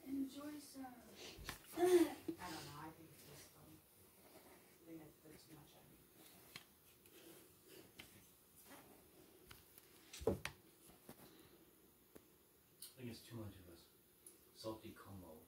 Enjoy some. I don't know. I think it's just I think I put too much on it. I think it's too much of a salty combo.